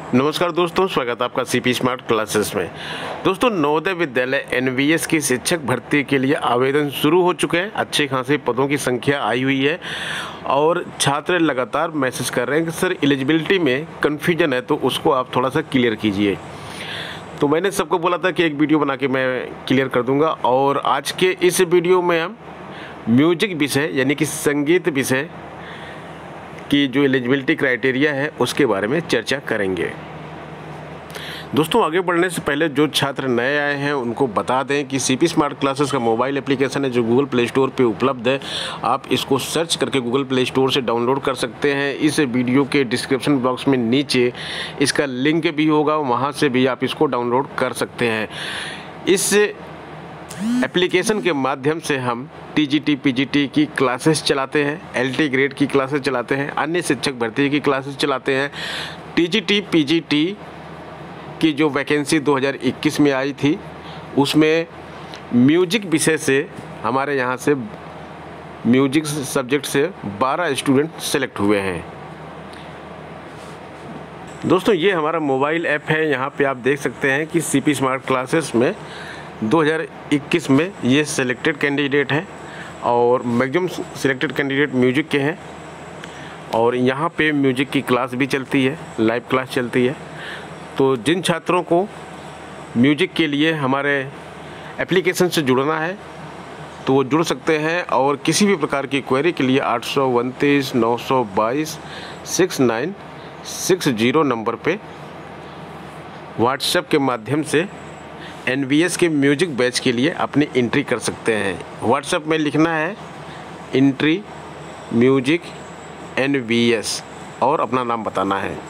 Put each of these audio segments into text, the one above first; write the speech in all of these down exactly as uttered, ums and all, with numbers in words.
नमस्कार दोस्तों, स्वागत है आपका सीपी स्मार्ट क्लासेस में। दोस्तों, नवोदय विद्यालय एनवीएस की शिक्षक भर्ती के लिए आवेदन शुरू हो चुके हैं। अच्छे खासे पदों की संख्या आई हुई है और छात्र लगातार मैसेज कर रहे हैं कि सर एलिजिबिलिटी में कन्फ्यूजन है, तो उसको आप थोड़ा सा क्लियर कीजिए। तो मैंने सबको बोला था कि एक वीडियो बना के मैं क्लियर कर दूँगा। और आज के इस वीडियो में हम म्यूजिक विषय यानी कि संगीत विषय की जो एलिजिबिलिटी क्राइटेरिया है उसके बारे में चर्चा करेंगे। दोस्तों, आगे बढ़ने से पहले जो छात्र नए आए हैं उनको बता दें कि सीपी स्मार्ट क्लासेस का मोबाइल एप्लीकेशन है जो गूगल प्ले स्टोर पे उपलब्ध है। आप इसको सर्च करके गूगल प्ले स्टोर से डाउनलोड कर सकते हैं। इस वीडियो के डिस्क्रिप्शन बॉक्स में नीचे इसका लिंक भी होगा, वहाँ से भी आप इसको डाउनलोड कर सकते हैं। इस एप्लीकेशन के माध्यम से हम टीजीटी, पीजीटी की क्लासेस चलाते हैं, एलटी ग्रेड की क्लासेस चलाते हैं, अन्य शिक्षक भर्ती की क्लासेस चलाते हैं। टीजीटी, पीजीटी की जो वैकेंसी दो हज़ार इक्कीस में आई थी उसमें म्यूजिक विषय से हमारे यहाँ से म्यूजिक सब्जेक्ट से बारह स्टूडेंट सेलेक्ट हुए हैं। दोस्तों, ये हमारा मोबाइल ऐप है। यहाँ पे आप देख सकते हैं कि सीपी स्मार्ट क्लासेस में दो हज़ार इक्कीस में ये सिलेक्टेड कैंडिडेट हैं और मैक्सिमम सिलेक्टेड कैंडिडेट म्यूजिक के हैं। और यहाँ पे म्यूजिक की क्लास भी चलती है, लाइव क्लास चलती है। तो जिन छात्रों को म्यूजिक के लिए हमारे एप्लीकेशन से जुड़ना है तो वो जुड़ सकते हैं। और किसी भी प्रकार की क्वेरी के लिए आठ सौ उनतीस नौ सौ बाईस six nine six zero number पे व्हाट्सएप के माध्यम से एनवीएस के म्यूजिक बैच के लिए अपनी एंट्री कर सकते हैं। व्हाट्सएप में लिखना है एंट्री म्यूजिक एनवीएस और अपना नाम बताना है।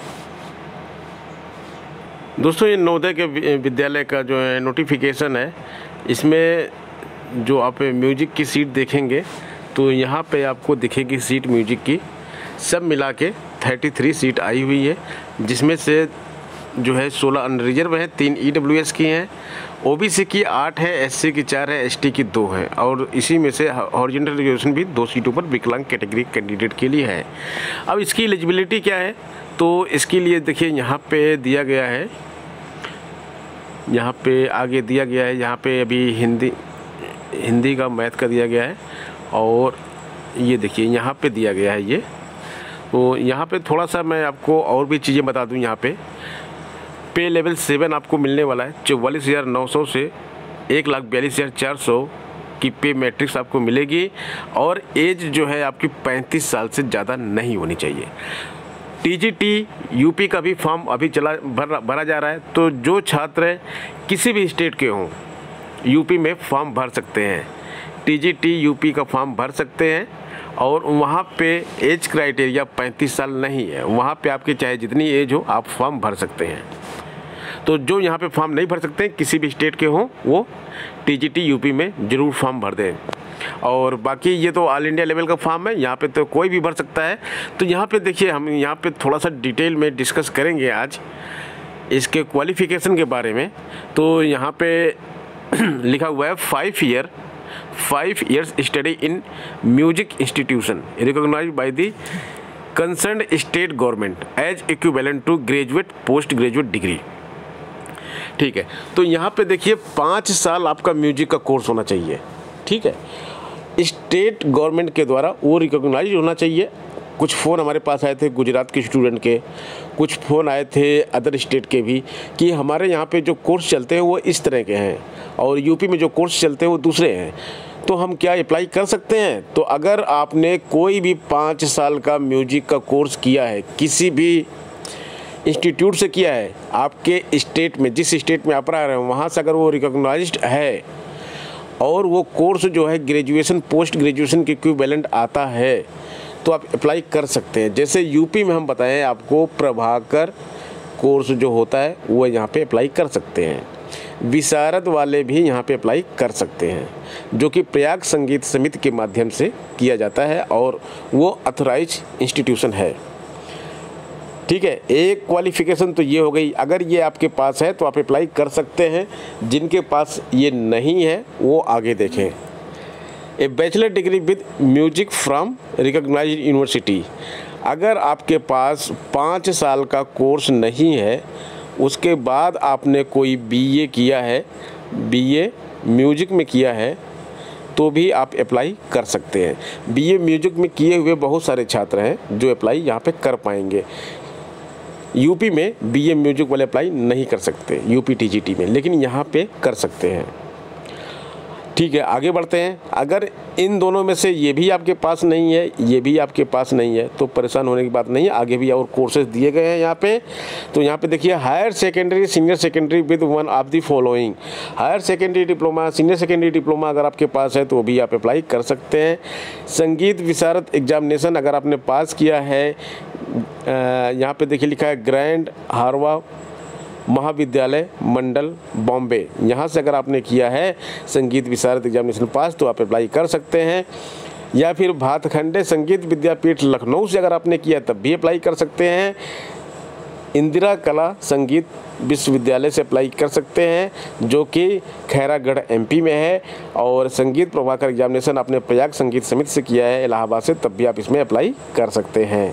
दोस्तों, ये नवोदय के विद्यालय का जो है नोटिफिकेशन है, इसमें जो आप म्यूजिक की सीट देखेंगे तो यहाँ पे आपको दिखेगी सीट म्यूजिक की। सब मिला के तैंतीस सीट आई हुई है, जिसमें से जो है सोलह अनरिजर्व हैं, तीन ईडब्ल्यूएस की हैं, ओबीसी की आठ है, एससी की चार है, एसटी की दो है। और इसी में से हॉरिजॉन्टल रिजर्वेशन भी दो सीटों पर विकलांग कैटेगरी कैंडिडेट के लिए है। अब इसकी एलिजिबिलिटी क्या है, तो इसके लिए देखिए यहाँ पे दिया गया है, यहाँ पे आगे दिया गया है, यहाँ पे अभी हिंदी हिंदी का मैथ का दिया गया है। और ये देखिए यहाँ पे दिया गया है ये। तो यहाँ पे थोड़ा सा मैं आपको और भी चीज़ें बता दूँ। यहाँ पे पे लेवल सेवन आपको मिलने वाला है, चौवालीस हज़ार नौ सौ से एक लाख बयालीस हज़ार चार सौ की पे मैट्रिक्स आपको मिलेगी। और एज जो है आपकी पैंतीस साल से ज़्यादा नहीं होनी चाहिए। टीजीटी यूपी का भी फॉर्म अभी चला भर भरा जा रहा है, तो जो छात्र किसी भी स्टेट के हों यूपी में फॉर्म भर सकते हैं। टीजीटी यूपी का फॉर्म भर सकते हैं और वहाँ पे एज क्राइटेरिया पैंतीस साल नहीं है। वहाँ पे आपकी चाहे जितनी एज हो आप फॉर्म भर सकते हैं। तो जो यहाँ पे फॉर्म नहीं भर सकते हैं, किसी भी स्टेट के हों, वो टीजीटी यूपी में ज़रूर फॉर्म भर दें। और बाकी ये तो ऑल इंडिया लेवल का फॉर्म है, यहाँ पे तो कोई भी भर सकता है। तो यहाँ पे देखिए, हम यहाँ पे थोड़ा सा डिटेल में डिस्कस करेंगे आज इसके क्वालिफ़िकेशन के बारे में। तो यहाँ पे लिखा हुआ है five year five years study in music institution recognised by the concerned state government as equivalent to graduate post graduate degree. ठीक है, तो यहाँ पे देखिए पाँच साल आपका म्यूजिक का कोर्स होना चाहिए। ठीक है, स्टेट गवर्नमेंट के द्वारा वो रिकॉग्नाइज होना चाहिए। कुछ फ़ोन हमारे पास आए थे गुजरात के स्टूडेंट के, कुछ फ़ोन आए थे अदर स्टेट के भी कि हमारे यहाँ पे जो कोर्स चलते हैं वो इस तरह के हैं और यूपी में जो कोर्स चलते हैं वो दूसरे हैं। तो हम क्या अप्लाई कर सकते हैं? तो अगर आपने कोई भी पाँच साल का म्यूजिक का कोर्स किया है, किसी भी इंस्टीट्यूट से किया है, आपके स्टेट में जिस स्टेट में आप रह रहे हैं वहाँ से अगर वो रिकॉग्नाइज्ड है और वो कोर्स जो है ग्रेजुएशन पोस्ट ग्रेजुएशन के इक्विवेलेंट आता है, तो आप अप्लाई कर सकते हैं। जैसे यूपी में हम बताएं आपको प्रभाकर कोर्स जो होता है वो यहाँ पे अप्लाई कर सकते हैं। विशारद वाले भी यहाँ पे अप्लाई कर सकते हैं, जो कि प्रयाग संगीत समिति के माध्यम से किया जाता है और वो अथोराइज इंस्टीट्यूशन है। ठीक है, एक क्वालिफ़िकेशन तो ये हो गई। अगर ये आपके पास है तो आप अप्लाई कर सकते हैं। जिनके पास ये नहीं है वो आगे देखें। A bachelor degree with music from recognised university. अगर आपके पास पाँच साल का कोर्स नहीं है, उसके बाद आपने कोई बीए किया है, बीए म्यूजिक में किया है, तो भी आप अप्लाई कर सकते हैं। बीए म्यूजिक में किए हुए बहुत सारे छात्र हैं जो अप्लाई यहाँ पे कर पाएंगे। यूपी में बीए म्यूजिक वाले अप्लाई नहीं कर सकते, यूपी टीजीटी में, लेकिन यहाँ पे कर सकते हैं। ठीक है, आगे बढ़ते हैं। अगर इन दोनों में से ये भी आपके पास नहीं है, ये भी आपके पास नहीं है, तो परेशान होने की बात नहीं है, आगे भी और कोर्सेज दिए गए हैं यहाँ पे। तो यहाँ पे देखिए, higher secondary senior secondary with one of the following. Higher secondary diploma, senior secondary diploma अगर आपके पास है तो भी आप अप्लाई कर सकते हैं। संगीत विशारद एग्जामिनेशन अगर आपने पास किया है, यहाँ पे देखिए लिखा है ग्रैंड हारवा महाविद्यालय मंडल बॉम्बे, यहाँ से अगर आपने किया है संगीत विशारद एग्जामिनेशन पास, तो आप अप्लाई कर सकते हैं। या फिर भातखंडे संगीत विद्यापीठ लखनऊ से अगर आपने किया तब भी अप्लाई कर सकते हैं। इंदिरा कला संगीत विश्वविद्यालय से अप्लाई कर सकते हैं, जो कि खैरागढ़ एमपी में है। और संगीत प्रभाकर एग्जामिनेशन आपने प्रयाग संगीत समिति से किया है इलाहाबाद से, तब भी आप इसमें अप्लाई कर सकते हैं।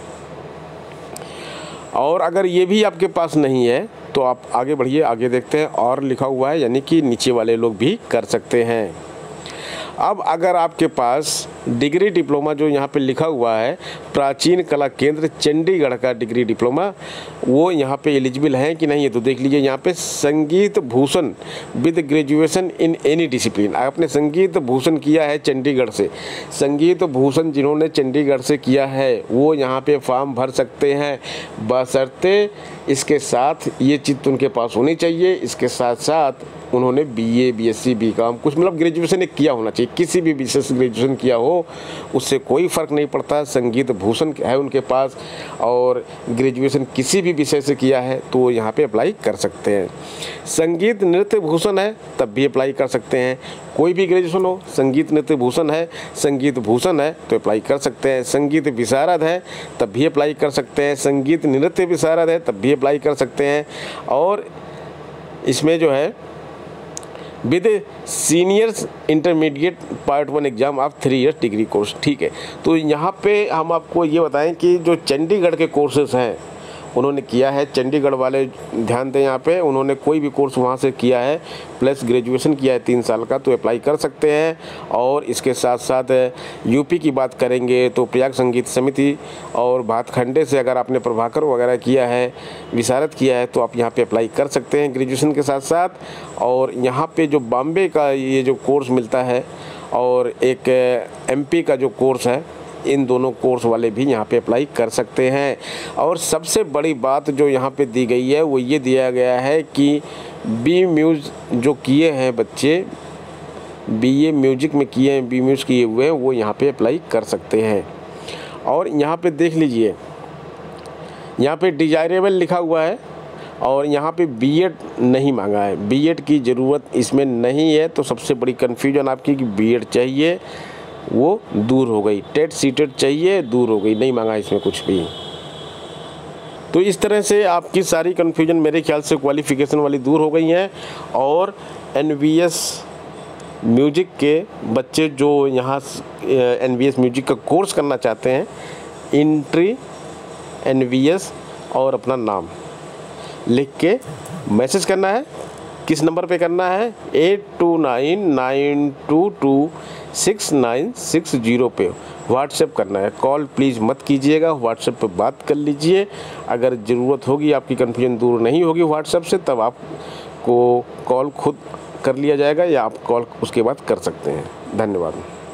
और अगर ये भी आपके पास नहीं है तो आप आगे बढ़िए, आगे देखते हैं। और लिखा हुआ है, यानी कि नीचे वाले लोग भी कर सकते हैं। अब अगर आपके पास डिग्री डिप्लोमा जो यहाँ पे लिखा हुआ है, प्राचीन कला केंद्र चंडीगढ़ का डिग्री डिप्लोमा, वो यहाँ पे एलिजिबल है कि नहीं है तो देख लीजिए। यहाँ पे Sangeet Bhushan with graduation in any discipline, आपने संगीत भूषण किया है चंडीगढ़ से, संगीत भूषण जिन्होंने चंडीगढ़ से किया है वो यहाँ पे फॉर्म भर सकते हैं, बशर्ते इसके साथ ये चीज़ उनके पास होनी चाहिए। इसके साथ साथ उन्होंने बीए, बीएससी, बीकॉम कुछ मतलब ग्रेजुएशन एक किया होना चाहिए, किसी भी विषय से ग्रेजुएशन किया हो उससे कोई फ़र्क नहीं पड़ता। संगीत भूषण है उनके पास और ग्रेजुएशन किसी भी विषय से किया है तो वो यहाँ पे अप्लाई कर सकते हैं। संगीत नृत्य भूषण है तब भी अप्लाई कर सकते हैं, कोई भी ग्रेजुएशन हो, संगीत नृत्य भूषण है, संगीत भूषण है तो अप्लाई कर सकते हैं। संगीत विशारद है तब भी अप्लाई कर सकते हैं, संगीत नृत्य विशारद है तब भी अप्लाई कर सकते हैं। और इसमें जो है with seniors intermediate part one exam of three years degree course. ठीक है, तो यहाँ पे हम आपको ये बताएं कि जो चंडीगढ़ के कोर्सेज हैं उन्होंने किया है, चंडीगढ़ वाले ध्यान दें यहाँ पे, उन्होंने कोई भी कोर्स वहाँ से किया है प्लस ग्रेजुएशन किया है तीन साल का तो अप्लाई कर सकते हैं। और इसके साथ साथ यूपी की बात करेंगे तो प्रयाग संगीत समिति और भातखंडे से अगर आपने प्रभाकर वगैरह किया है, विशारद किया है तो आप यहाँ पे अप्लाई कर सकते हैं ग्रेजुएशन के साथ साथ। और यहाँ पे जो बॉम्बे का ये जो कोर्स मिलता है और एक एमपी का जो कोर्स है, इन दोनों कोर्स वाले भी यहाँ पे अप्लाई कर सकते हैं। और सबसे बड़ी बात जो यहाँ पे दी गई है वो ये दिया गया है कि बी म्यूज जो किए हैं बच्चे, बीए म्यूजिक में किए हैं, बी म्यूज किए हुए हैं, वो यहाँ पे अप्लाई कर सकते हैं। और यहाँ पे देख लीजिए, यहाँ पे डिजायरेबल लिखा हुआ है और यहाँ पे बीएड नहीं मांगा है, बीएड की ज़रूरत इसमें नहीं है। तो सबसे बड़ी कन्फ्यूजन आपकी कि बीएड चाहिए वो दूर हो गई, टेट सीटेट चाहिए दूर हो गई, नहीं मांगा इसमें कुछ भी। तो इस तरह से आपकी सारी कन्फ्यूजन मेरे ख्याल से क्वालिफ़िकेशन वाली दूर हो गई हैं। और एनवीएस म्यूजिक के बच्चे जो यहाँ एनवीएस म्यूजिक का कोर्स करना चाहते हैं, एंट्री एनवीएस और अपना नाम लिख के मैसेज करना है। किस नंबर पे करना है? Eight two nine nine two two six nine six zero पे व्हाट्सएप करना है। कॉल प्लीज़ मत कीजिएगा, व्हाट्सएप पे बात कर लीजिए। अगर ज़रूरत होगी, आपकी कन्फ्यूजन दूर नहीं होगी व्हाट्सएप से, तब आपको कॉल खुद कर लिया जाएगा या आप कॉल उसके बाद कर सकते हैं। धन्यवाद।